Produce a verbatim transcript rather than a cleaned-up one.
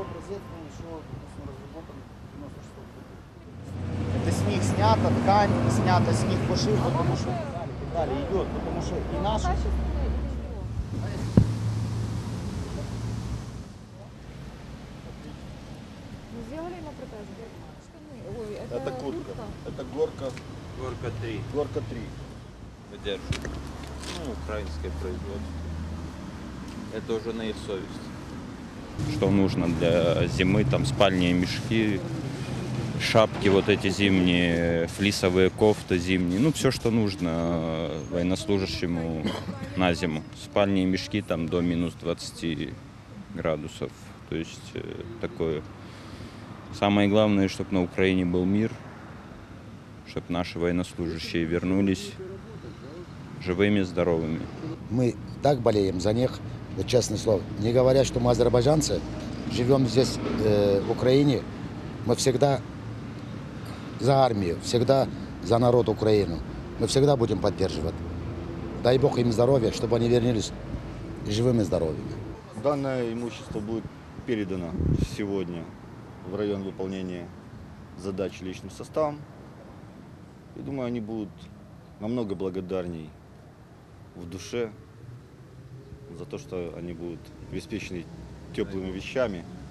образец был еще, допустим, разработан в девяносто шестом году. Это с них снята ткань, снята с них пошив, потому что далее идет, потому что и наши... Сделали ему протез? Штаны. Ой, это, Это куртка. Это горка. Горка три. Горка три. Выдерживает. Ну, украинское производство. Это уже на их совесть. Что нужно для зимы, там спальные мешки, шапки вот эти зимние, флисовые кофты зимние, ну все, что нужно военнослужащему на зиму. Спальные мешки там до минус двадцати градусов, то есть такое. Самое главное, чтобы на Украине был мир, чтобы наши военнослужащие вернулись живыми, здоровыми. Мы так болеем за них, вот честное слово. Не говоря, что мы азербайджанцы, живем здесь, э, в Украине, мы всегда за армию, всегда за народ Украины. Мы всегда будем поддерживать. Дай Бог им здоровья, чтобы они вернулись живыми и здоровыми. Данное имущество будет передано сегодня в район выполнения задач личным составом. И думаю, они будут намного благодарней в душе за то, что они будут обеспечены теплыми вещами,